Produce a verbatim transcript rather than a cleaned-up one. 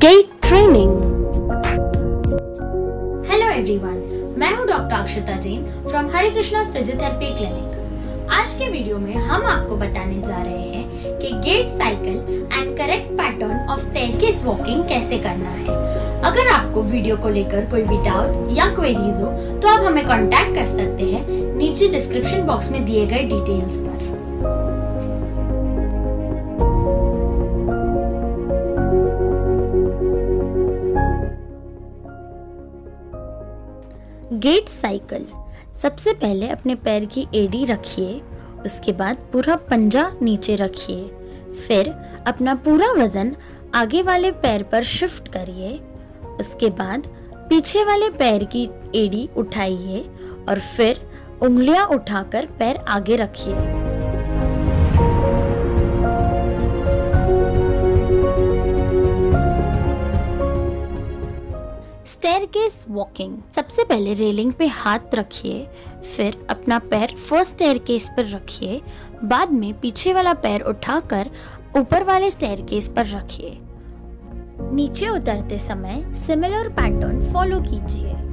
Gate training. Hello everyone, मैं हूं doctor Akshata Jain from Hare Krishna physiotherapy clinic. आज के वीडियो में हम आपको बताने जा रहे हैं कि gait cycle and correct pattern of staircase walking कैसे करना है। अगर आपको वीडियो को लेकर कोई भी डाउट्स या क्वेरीज हो तो आप हमें कांटेक्ट कर सकते हैं नीचे डिस्क्रिप्शन बॉक्स में दिए गए डिटेल्स पर। Gait cycle. सबसे पहले अपने पैर की एड़ी रखिए, उसके बाद पूरा पंजा नीचे रखिए, फिर अपना पूरा वजन आगे वाले पैर पर शिफ्ट करिए। उसके बाद पीछे वाले पैर की एड़ी उठाइए और फिर उंगलियां उठाकर पैर आगे रखिए। Staircase walking. सबसे पहले रेलिंग पे हाथ रखिए, फिर अपना पैर फर्स्ट स्टेयरकेस पर रखिए, बाद में पीछे वाला पैर उठाकर ऊपर वाले स्टेयरकेस पर रखिए। नीचे उतरते समय सिमिलर पैटर्न फॉलो कीजिए।